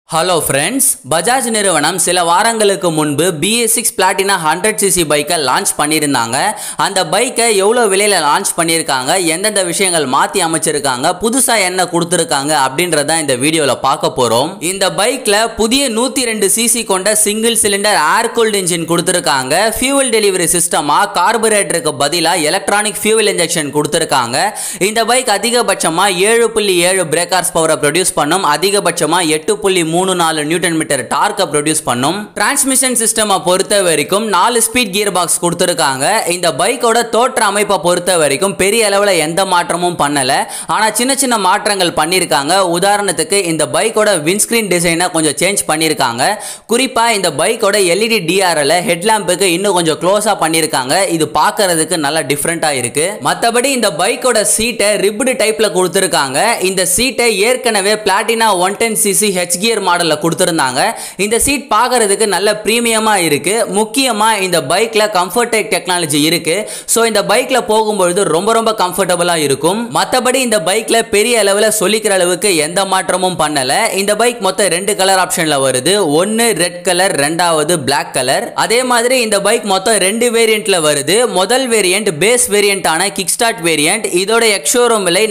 Hello friends, Bajaj நிறுவனம் சில வாரங்களுக்கு முன்பு BS6 பிளாட்டினா 100cc பைக்கை லான்ச் பண்ணியிருந்தாங்க. அந்த பைக்கை எவ்வளோ விலையில் லான்ச் பண்ணியிருக்காங்க, எந்தெந்த விஷயங்கள் மாற்றி அமைச்சிருக்காங்க, புதுசாக என்ன கொடுத்துருக்காங்க அப்படின்றத இந்த வீடியோவில் பார்க்க போகிறோம். இந்த பைக்கில் புதிய 102cc கொண்ட single cylinder air cooled engine கொடுத்துருக்காங்க. ஃபியூவல் டெலிவரி சிஸ்டமாக கார்பரேட்டருக்கு பதிலாக எலக்ட்ரானிக் ஃபியூவல் இன்ஜெக்ஷன் கொடுத்துருக்காங்க. இந்த பைக் அதிகபட்சமாக 7.7 பிரேக்கர்ஸ் பவரை ப்ரொடியூஸ் பண்ணும். அதிகபட்சமாக 8.34 நியூட்டன் மீட்டர் டார்க்கை ப்ரொடியூஸ் பண்ணும். டிரான்ஸ்மிஷன் சிஸ்டமை பொறுத்த வரைக்கும் 4 ஸ்பீட் கியர் பாக்ஸ் கொடுத்துருக்காங்க. இந்த பைக்கோட தோற்ற அமைப்பை பொறுத்த வரைக்கும் பெரிய அளவில் எந்த மாற்றமும் பண்ணல. ஆனால் சின்ன சின்ன மாற்றங்கள் பண்ணியிருக்காங்க. உதாரணத்துக்கு இந்த பைக்கோட விண்ட்ஸ்கிரீன் டிசைனை கொஞ்சம் சேஞ்ச் பண்ணியிருக்காங்க. குறிப்பாக இந்த பைக்கோட LED DRL ஹெட்லாம்புக்கு இன்னும் கொஞ்சம் க்ளோஸாக பண்ணியிருக்காங்க. இது பார்க்கறதுக்கு நல்லா டிஃப்ரெண்ட்டாக இருக்கு. மற்றபடி இந்த பைக்கோட சீட்டை ரிப்டு டைப்ல கொடுத்துருக்காங்க. இந்த சீட்டை ஏற்கனவே பிளாட்டினா 110cc ஹெச் கியர் மாடல்ல கொடுத்திருந்தாங்க. இந்த சீட் பார்க்கிறதுக்கு நல்ல பிரீமியமா இருக்கு. முக்கியமா இந்த பைக்ல கம்ஃபர்ட் டெக்னாலஜி இருக்கு. சோ இந்த பைக்ல போகும்போது ரொம்ப கம்ஃபர்டபுளா இருக்கும். மத்தபடி இந்த பைக்ல பெரிய அளவுல சொல்லிக்கிற அளவுக்கு எந்த மாற்றமும் பண்ணல. இந்த பைக் மொத்தம் 2 கலர் ஆப்ஷன்ல வருது. ஒன்னு ரெட் கலர், ரெண்டாவது Black கலர். அதே மாதிரி இந்த பைக் மொத்தம் 2 வேரியன்ட்ல வருது. முதல் வேரியன்ட் பேஸ் வேரியன்டான கிக் ஸ்டார்ட் வேரியன்ட். இதோட எக்ஸ்ஷோரூம் விலை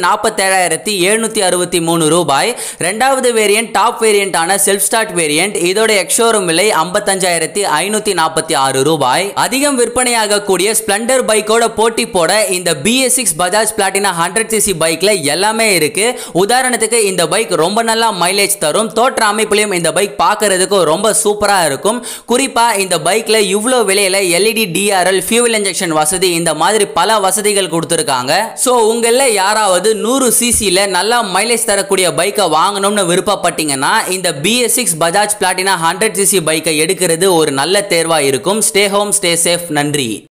47,763 ரூபாய். இரண்டாவது வேரியன்ட் டாப் வேரியன்ட் ஆன செல்ஃப் ஸ்டார்ட் வேரியன்ட். இதோட எக்ஸ்ஷோரூம் விலை 55,546 ரூபாய். அதிகம் விற்பனையாக கூடிய ஸ்ப்ளெண்டர் பைக்கோட போட்டி போட இந்த BS6 பஜாஜ் பிளாட்டினா 100cc பைக்ல எல்லாமே இருக்கு. உதாரணத்துக்கு இந்த பைக் ரொம்ப நல்லா மைலேஜ் தரும். தோற்ற அமைப்பிலையும் இந்த பைக் பார்க்கிறதுக்கு ரொம்ப சூப்பரா இருக்கும். குறிப்பா இந்த பைக்ல இவ்வளோ விலையில LED DRL ஃபியூவல் இன்ஜெக்ஷன் வசதி, இந்த மாதிரி பல வசதிகள் கொடுத்திருக்காங்க. சோ உங்கள யாராவது 100cc நல்லா மைலேஜ் தரக்கூடிய பைக்கை வாங்கணும்னு விருப்பப்பட்டீங்கன்னா இந்த BS6 பஜாஜ் பிளாட்டினா 100cc பைக்கை எடுக்கிறது ஒரு நல்ல தேர்வா இருக்கும். Stay home, stay safe. நன்றி.